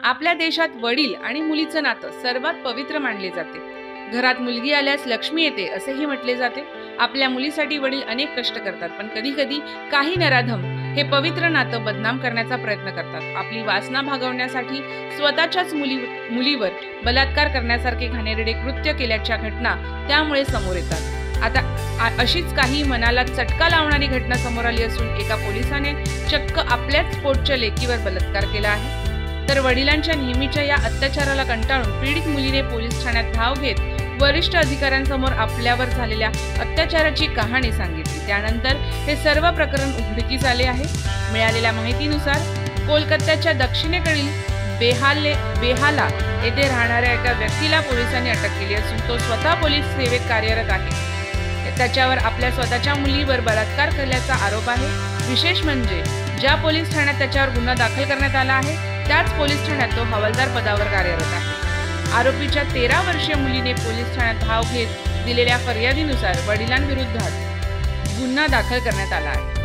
आपल्या देशात वडील आणि मुलीचं नातं सर्वात पवित्र मानले जाते। घरात मुलगी आल्यास लक्ष्मी येते असेही म्हटले जाते। आपल्या मुलीसाठी वडील अनेक कष्ट करतात, पण कधी कधी काही नराधम हे पवित्र नातं बदनाम करण्याचा प्रयत्न करतात। आपली वासना भागवण्यासाठी स्वतःच्याच मुलीवर बलात्कार करण्यासारखे घाणेरडे कृत्य केल्याच्या घटना त्यामुळे समोर येतात। आता अशीच काही मनाला चटका लावणारी घटना समोर आली असून एका पोलिसाने चक्क आपल्याच पोटच्या लेकीवर बलात्कार केला आहे। तर वडिलांच्या नेहमीच्या या अत्याचाराला कंटाळून पीडित मुलीने पोलीस ठाण्यात धाव घेत वरिष्ठ अधिकाऱ्यांसमोर आपल्यावर झालेल्या अत्याचाराची कहाणी सांगितली। त्यानंतर हे सर्व प्रकरण उघडकीस आले आहे। मिळालेल्या माहितीनुसार कोलकात्याच्या दक्षिणेकडील बेहाला येथे राहणाऱ्या एका व्यक्तीला पोलिसांनी अटक केली असून तो स्वतः पोलीस सेवेत कार्यरत आहे। त्याच्यावर आपल्या स्वतःच्या मुलीवर बलात्कार केल्याचा आरोप आहे। विशेष म्हणजे ज्या पोलीस ठाण्यात त्याच्यावर गुन्हा दाखल करण्यात आला आहे त्याच पोलीस ठाण्यात तो हवालदार पदावर कार्यरत आहे। आरोपीच्या 13 वर्षीय मुलीने पोलीस ठाण्यात धाव घेत दिलेल्या फर्यादीनुसार वडिलांविरोधात गुन्हा दाखल करण्यात आला आहे।